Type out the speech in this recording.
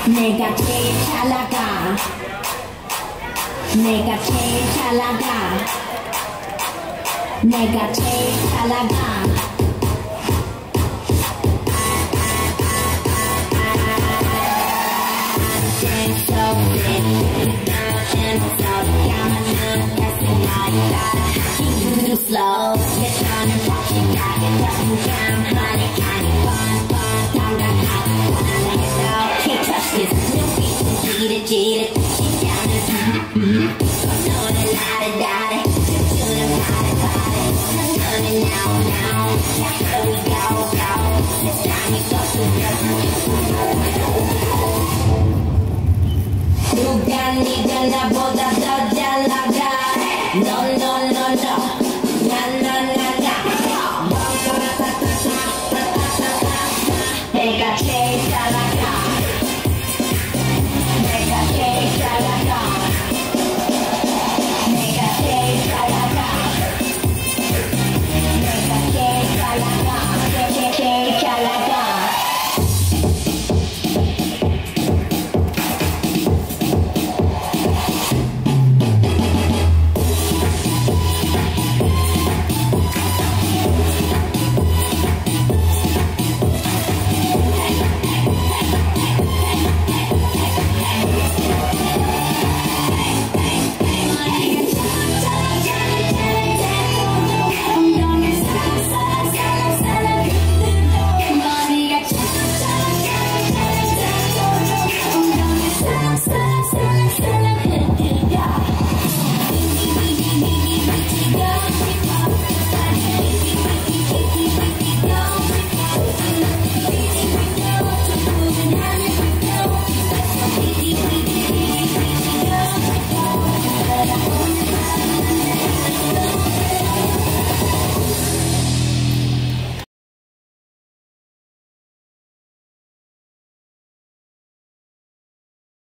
내가 제일 잘 나가. 내가 제일 잘 나가. 내가 제일 잘 나가. Slow, get on and walk it back and let me down, honey, kind of fun, down, wanna let it go, can't touch this, no beat, cheat it, she's down and I'm doing a la-da-da-da, just doing a party, I'm doing it now, that's where we go, it's time we go to 누가 네가 나보다 더 잘 나가, no, 내가 제일 잘 나가.